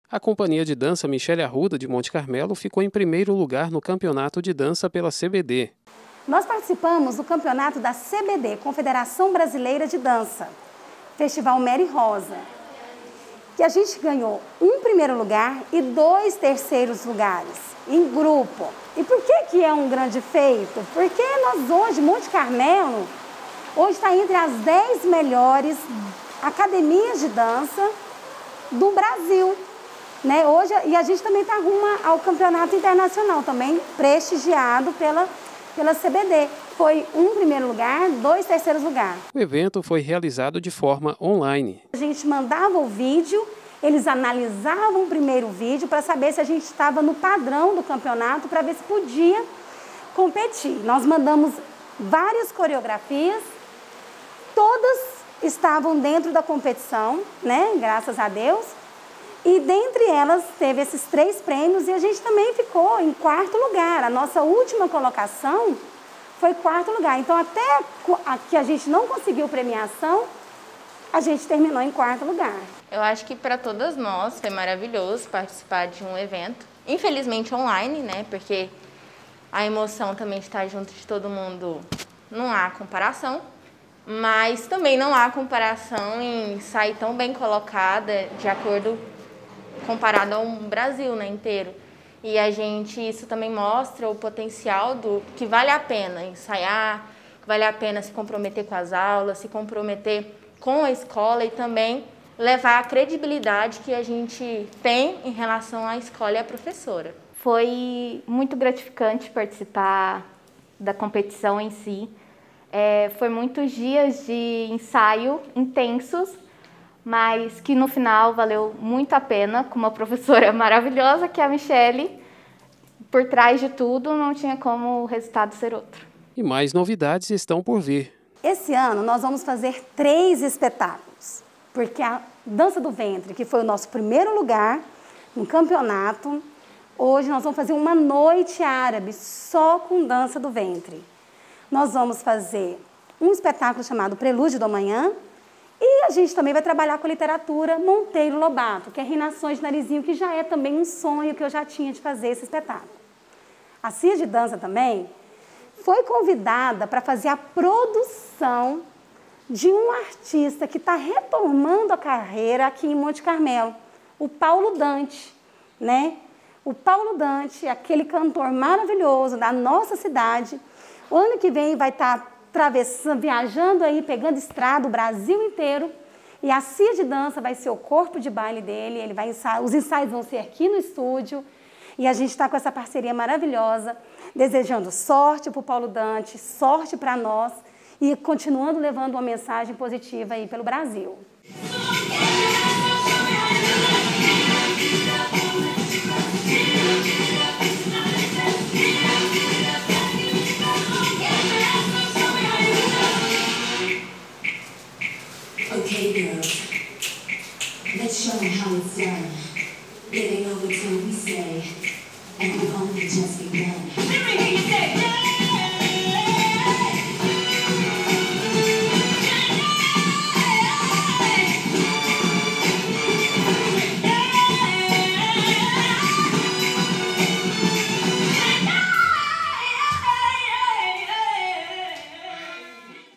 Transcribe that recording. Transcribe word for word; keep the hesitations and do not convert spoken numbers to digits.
A companhia de dança Michele Arruda, de Monte Carmelo, ficou em primeiro lugar no campeonato de dança pela C B D. Nós participamos do campeonato da C B D, Confederação Brasileira de Dança, Festival Mary Rosa, que a gente ganhou um primeiro lugar e dois terceiros lugares, em grupo. E por que que é um grande feito? Porque nós hoje, Monte Carmelo, hoje está entre as dez melhores academias de dança do Brasil. Né? Hoje, e a gente também está rumo ao campeonato internacional, também prestigiado pela, pela C B D. Foi um primeiro lugar, dois terceiros lugares. O evento foi realizado de forma online. A gente mandava o vídeo, eles analisavam o primeiro vídeo para saber se a gente estava no padrão do campeonato, para ver se podia competir. Nós mandamos várias coreografias, todas estavam dentro da competição, né? Graças a Deus. E dentre elas teve esses três prêmios e a gente também ficou em quarto lugar. A nossa última colocação foi quarto lugar. Então até que a gente não conseguiu premiação, a gente terminou em quarto lugar. Eu acho que para todas nós foi maravilhoso participar de um evento, infelizmente online, né? Porque a emoção também de estar junto de todo mundo, não há comparação. Mas também não há comparação em sair tão bem colocada de acordo comparado ao Brasil, né, inteiro. E a gente, isso também mostra o potencial do que vale a pena ensaiar, que vale a pena se comprometer com as aulas, se comprometer com a escola e também levar a credibilidade que a gente tem em relação à escola e à professora. Foi muito gratificante participar da competição em si. É, foi muitos dias de ensaio intensos, mas que no final valeu muito a pena, com uma professora maravilhosa que é a Michele. Por trás de tudo, não tinha como o resultado ser outro. E mais novidades estão por vir. Esse ano nós vamos fazer três espetáculos, porque a Dança do Ventre, que foi o nosso primeiro lugar no campeonato, hoje nós vamos fazer uma noite árabe só com Dança do Ventre. Nós vamos fazer um espetáculo chamado Prelúdio do Amanhã e a gente também vai trabalhar com a literatura Monteiro Lobato, que é Reinações de Narizinho, que já é também um sonho que eu já tinha de fazer esse espetáculo. A Cia de Dança também foi convidada para fazer a produção de um artista que está retomando a carreira aqui em Monte Carmelo, o Paulo Dante, né? O Paulo Dante, aquele cantor maravilhoso da nossa cidade. O ano que vem vai estar atravessando, viajando aí, pegando estrada, o Brasil inteiro. E a Cia de Dança vai ser o corpo de baile dele. Ele vai ensaiar, os ensaios vão ser aqui no estúdio. E a gente está com essa parceria maravilhosa, desejando sorte para o Paulo Dante, sorte para nós e continuando levando uma mensagem positiva aí pelo Brasil. Okay, girls, let's show them how it's done. It ain't over till we say, and we've only just begun. Let me hear you say, yeah!